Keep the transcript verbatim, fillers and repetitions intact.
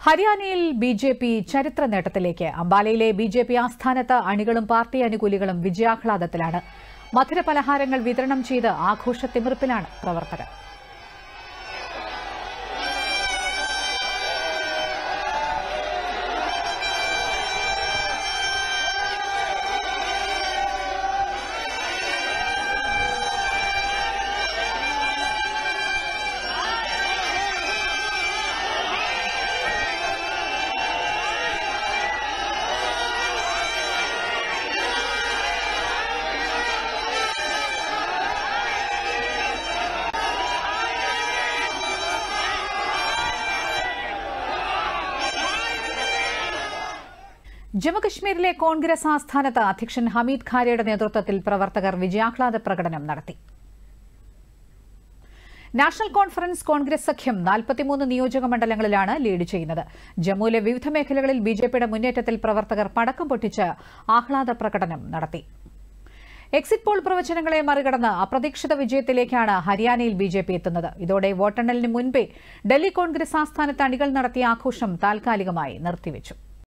ഹരിയാനയിൽ B J P ചരിത്ര നേട്ടത്തിലേക്ക്. അംബാലയിലെ ബി ജെ പി ആസ്ഥാനത്ത് അണികളും പാർട്ടി അനുകൂലികളും വിജയാഹ്ലാദത്തിലാണ്. മധുരപലഹാരങ്ങൾ വിതരണം ചെയ്ത് ആഘോഷത്തിമിർപ്പിലാണ് പ്രവർത്തകർ. ജമ്മുകശ്മീരിലെ കോൺഗ്രസ് ആസ്ഥാനത്ത് അധ്യക്ഷൻ ഹമീദ് ഖാരയുടെ നേതൃത്വത്തിൽ പ്രവർത്തകർ വിജയാഹ്ലാദ പ്രകടനം നടത്തി. നാഷണൽ കോൺഫറൻസ് കോൺഗ്രസ് സഖ്യം നാൽപ്പത്തിമൂന്ന് നിയോജക മണ്ഡലങ്ങളിലാണ് ലീഡ് ചെയ്യുന്നത്. ജമ്മുവിലെ വിവിധ മേഖലകളിൽ ബിജെപിയുടെ മുന്നേറ്റത്തിൽ പ്രവർത്തകർ പടക്കം പൊട്ടിച്ച് ആഹ്ലാദ പ്രകടനം നടത്തി. എക്സിറ്റ് പോൾ പ്രവചനങ്ങളെ മറികടന്ന് അപ്രതീക്ഷിത വിജയത്തിലേക്കാണ് ഹരിയാനയിൽ ബിജെപി എത്തുന്നത്. ഇതോടെ വോട്ടെണ്ണലിന് മുൻപേ ഡൽഹി കോൺഗ്രസ് ആസ്ഥാനത്ത് അണികൾ നടത്തിയ ആഘോഷം താൽക്കാലികമായി നിർത്തിവച്ചു.